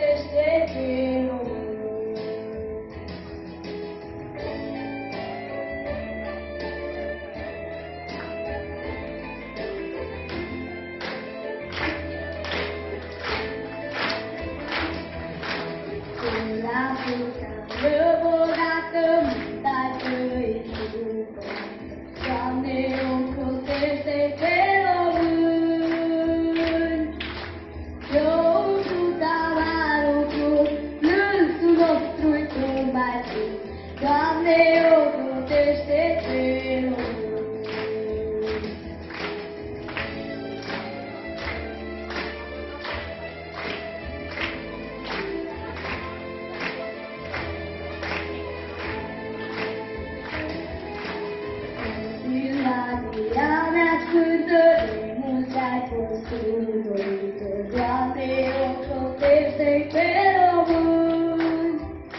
este cielo. La puta răbogată mânta trăitul, Doamne, ocrotește-te român. Eu tu tavarul cruz, plânsul nostru-i tu mai sus, Doamne, ocrotește-te român. Ea mea sfântă, de mulți ai fost îndoită, Doamne, ocrotește-te român.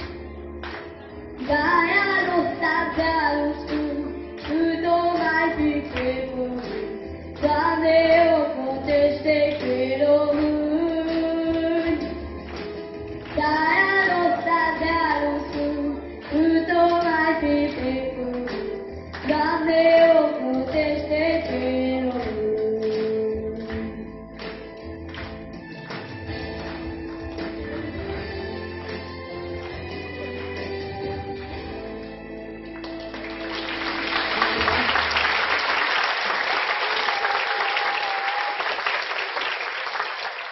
De-aia rosta de-a lui Sfânt, cât o mai fi pe pământ, Doamne,